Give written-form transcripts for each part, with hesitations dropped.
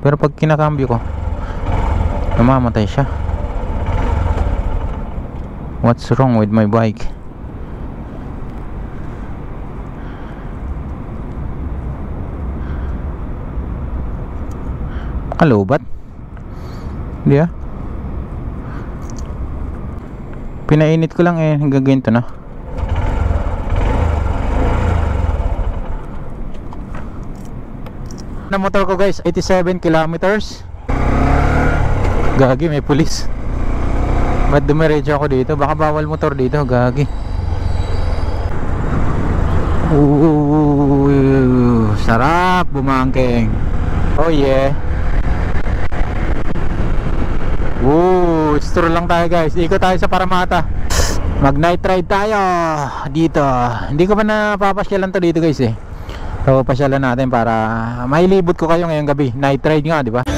pero pag kinakambyo ko, namamatay siya. What's wrong with my bike? Kalobat? Hindi ah. Pinainit ko lang eh, hanggang ganito na. Na motor ko guys, 87 kilometers. Gagi, may pulis. Ba't dumiretso ako dito? Baka bawal motor dito, gagi. Sarap bumangking. Oh yeah. Store lang tayo guys. Ikot tayo sa Parramatta. Mag night ride tayo dito. Hindi ko pa napapasyalan to dito guys eh. So pasyalan natin para mailibot ko kayo ngayong gabi. Night ride nga, di ba?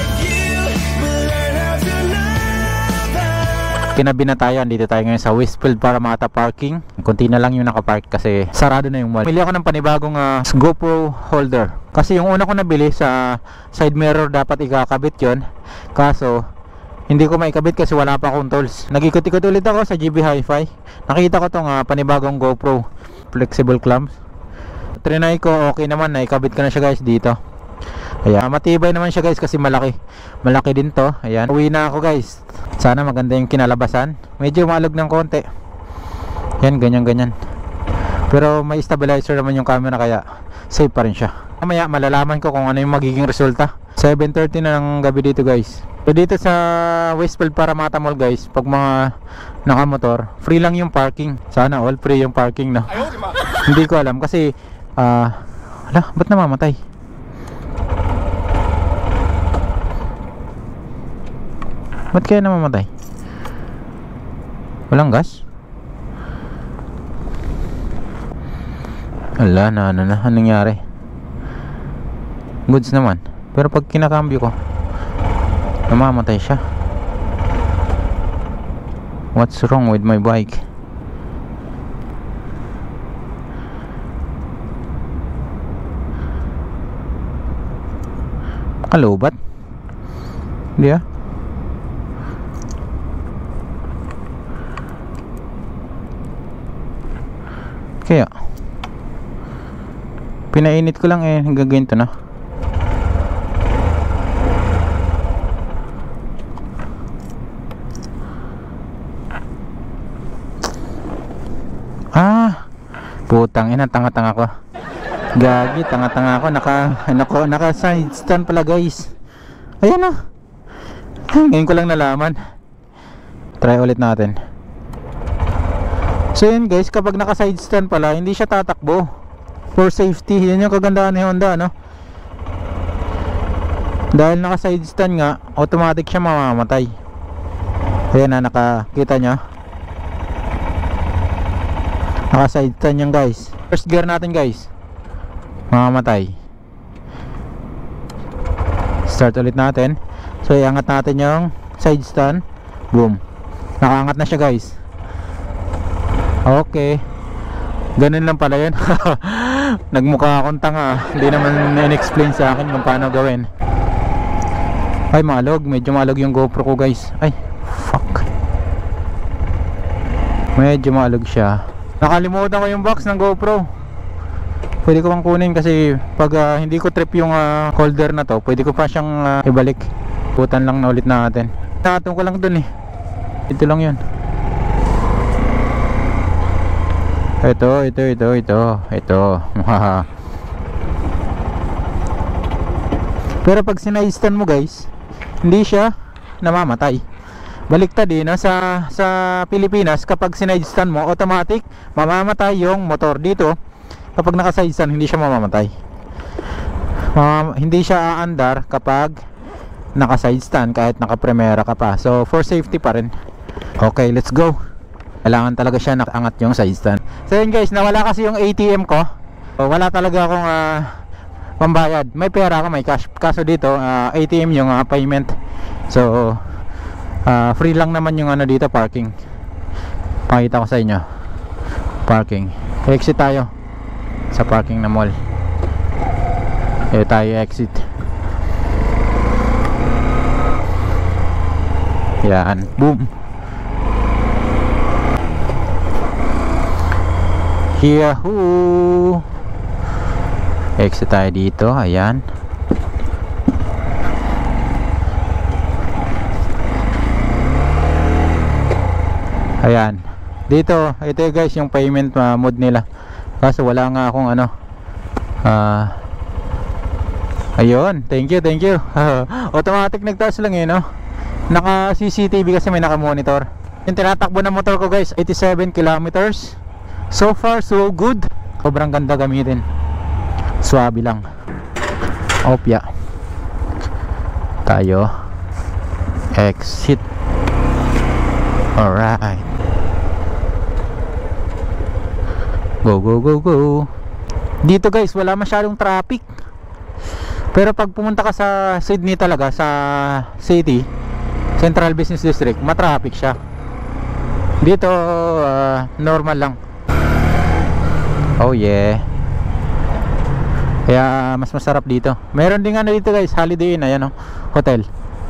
Kinabinatayan, dito tayo ngayon sa Westfield Parramatta parking. Kunti na lang yung nakapark kasi sarado na yung mall. Pili ako ng panibagong GoPro holder. Kasi yung una ko nabili sa side mirror dapat ikakabit yon. Kaso hindi ko maikabit kasi wala pa akong tools. Nag-ikot-ikot ulit ako sa GB Hi-Fi. Nakita ko tong panibagong GoPro flexible clamps. Trinay ko, okay naman, naikabit ko na siya guys dito. Ayan, matibay naman siya guys kasi malaki. Malaki din to. Ayan, uwi na ako guys. Sana maganda yung kinalabasan. Medyo maalog ng konti. Yan, ganyan-ganyan. Pero may stabilizer naman yung camera kaya safe pa rin siya. Mamaya malalaman ko kung ano yung magiging resulta. 7:30 na ng gabi dito guys. So dito sa Westfield Parramatta Mall guys, pag mga nakamotor, free lang yung parking. Sana all free yung parking na. Hindi ko alam kasi hala, ba't namamatay? Ba't kaya namamatay? Walang gas? Ala, anong nangyari? Goods naman. Pero pag kinakambyo ko, namamatay siya. What's wrong with my bike? Kalobat? Hindi ah. Kaya pinainit ko lang eh, hanggang ganito na. Putang ina, tanga-tanga ko. Gagi, tanga-tanga ko. Naka side stand pala guys. Ayan na. Ngayon ko lang nalaman. Try ulit natin. So yun guys, kapag naka side stand pala, hindi siya tatakbo. For safety, yan yung kagandahan ni Honda, no? Dahil naka side stand nga, automatic siya mamamatay. Ayan na, nakakita nyo. Naka side stand yan guys. First gear natin guys, mamamatay. Start ulit natin. So iangat natin yung side stand. Boom, nakaangat na siya guys. Okay, ganun lang pala yun. Nagmukha akong tanga. Hindi naman in-explain sa akin kung paano gawin. Ay, malog. Medyo malog yung GoPro ko guys. Ay, fuck. Medyo malog siya. Nakalimutan ko yung box ng GoPro. Pwede ko pang kunin kasi pag hindi ko trip yung holder na to, pwede ko pa siyang ibalik. Putan lang na ulit natin. Nakatong ko lang dun eh. Ito lang yun. Ito. Pero pag sinaistan mo guys, hindi siya namamatay. Baliktad eh, no? Sa Pilipinas, kapag sinaistan mo, automatic mamamatay yung motor. Dito, kapag naka-side-stand, hindi siya mamamatay. Hindi siya aandar kapag naka-side-stand, kahit naka-primera ka pa. So for safety pa rin. Okay, let's go. Kailangan talaga siya nakaangat yung side stand. So yun guys, nawala kasi yung ATM ko. So, wala talaga akong pambayad. May pera ako, may cash. Kaso dito, ATM yung payment. So free lang naman yung dito, parking. Pakita ko sa inyo. Parking. Exit tayo sa parking na mall. Tayo exit. Yan, boom. Yahoo! Exit tayo dito, ayan. Ayan. Dito, ito guys yung payment mode nila. Kaso wala nga akong ano. Ayun, thank you. Automatic nagtaas lang eh, no? Naka CCTV kasi may naka-monitor. Yung tinatakbo ng motor ko guys, 87 kilometers. So far, so good. Sobrang ganda gamitin. Swabe lang. Opya. Tayo. Exit. Alright. Go. Dito guys, wala masyadong traffic. Pero pag pumunta ka sa Sydney talaga, sa city, Central Business District, matraffic siya. Dito, normal lang. Oh yeah. Kaya mas masarap dito. Meron din ano dito guys, Holiday Inn, ayan, hotel.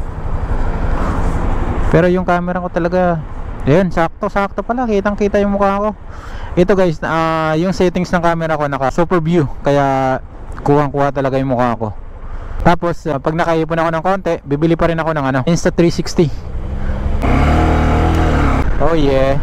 Pero yung camera ko talaga, ayun, sakto pala, kitang-kita yung mukha ko. Ito guys, yung settings ng camera ko naka super view, kaya kuhang-kuha talaga yung mukha ko. Tapos pag nakaipon ako ng konti, bibili pa rin ako ng ano, Insta360. Oh yeah.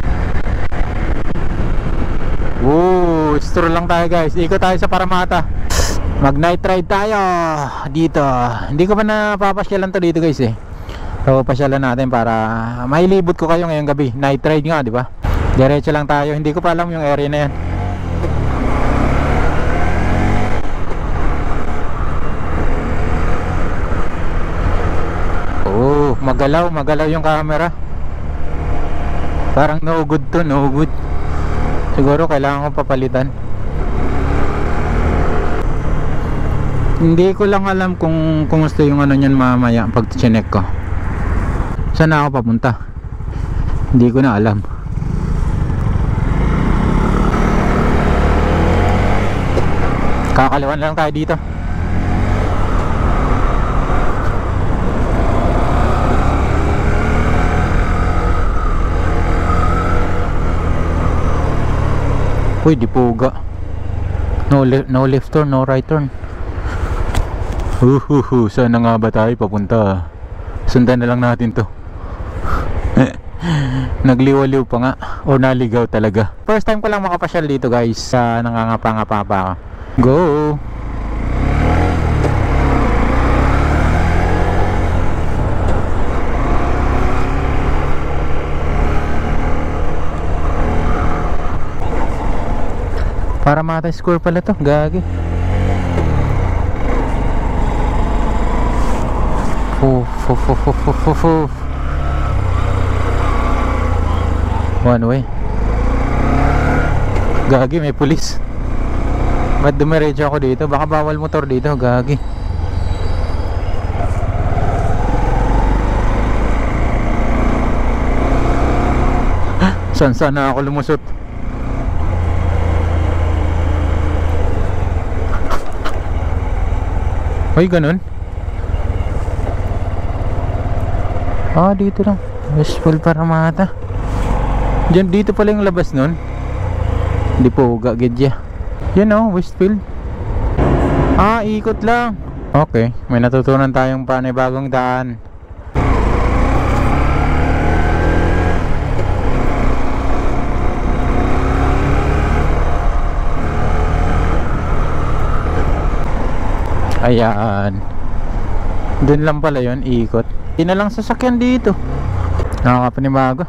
Woo, stroll lang tayo guys. Ikot tayo sa Parramatta. Mag night ride tayo dito. Hindi ko pa napapasyalan to dito guys eh. So pasyalan natin para mailibot ko kayo ngayong gabi. Night ride nga, di ba? Diretso lang tayo. Hindi ko pa alam yung area na yan. Oh, magalaw yung camera. Parang no good to, no good. Siguro kailangan ko papalitan. Hindi ko lang alam kung kumusta yung ano niyan mamaya pag chinek ko. Saan ako papunta? Hindi ko na alam. Kakaliwan lang tayo dito. Uy, di puga. No left turn, no right turn. Saan na nga ba tayo papunta? Sundan na lang natin to. Nagliwaliw pa nga. O naligaw talaga. First time ko lang makapasyal dito guys. Nangangapa-ngapa pa ako. Go! Parramatta Square pala to, gagi. One way. Gagi, may pulis. Ba't dumiretso ako dito? Baka bawal motor dito, gagi. Saan na ako lumusot? Ay, ganun. Dito lang. Westfield Parramatta. Diyan, dito pala yung labas nun. Hindi po gagidya. Yan o, Westfield. Ikot lang. Okay, may natutunan tayong panibagong daan. Ayan. Doon lang pala yun, ikot. Hindi na lang sasakyan dito. Nakakapanibago.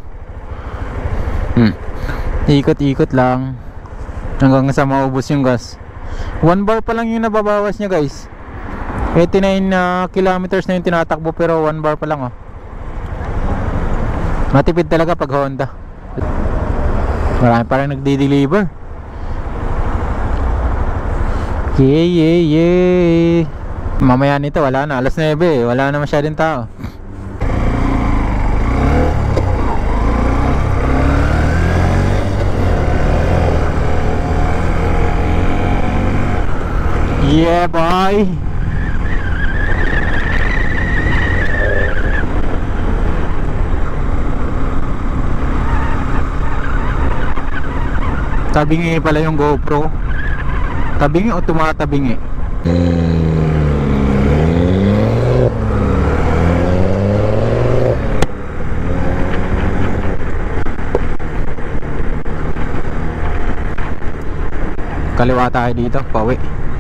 Ikot-ikot lang hanggang sa maubos yung gas. 1 bar pa lang yung nababawas niya guys. 89 kilometers na yung tinatakbo, pero 1 bar pa lang Matipid talaga pag Honda. Marami parang nagdi-deliver. Yeah. Mamaya nito wala na, alas 9 wala na masyadong tao. Yeah boy. Tabingi pala yung GoPro. Tabingi o tumatabingi? Kaliwa tayo dito, pauwi.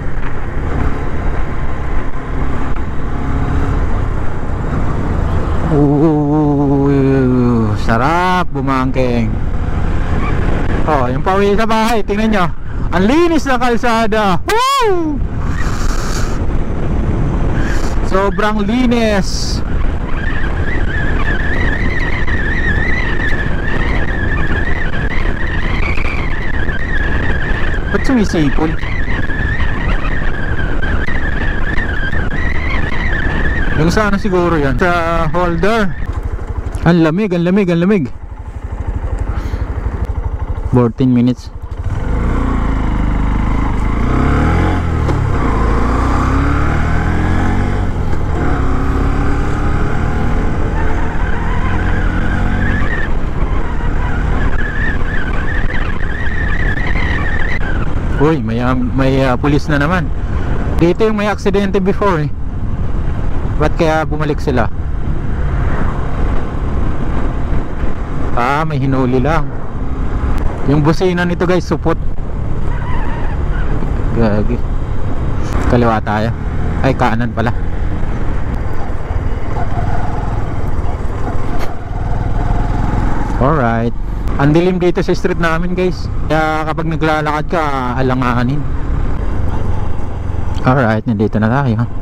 Sarap bumangking. Oh, yung pauwi sa bahay, tingnan nyo. Ang linis na kalsada. Woo! Sobrang linis. Ba't sumisipol? Yung sa ano siguro yan? Sa holder. Ang lamig, ang lamig, ang lamig. 14 minutes. Uy, may pulis na naman. Dito yung may aksidente before eh. Ba't kaya bumalik sila? Ah, may hinuli lang. Yung busina nito guys, supot. Gagi. Kaliwa tayo. Ay, kanan pala. Alright. Ang dilim dito sa street namin guys. Kaya kapag naglalakad ka, alanganin. Alright, nandito na tayo.